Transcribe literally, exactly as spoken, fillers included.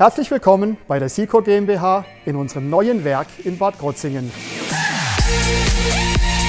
Herzlich willkommen bei der SICO GmbH in unserem neuen Werk in Bad Krozingen.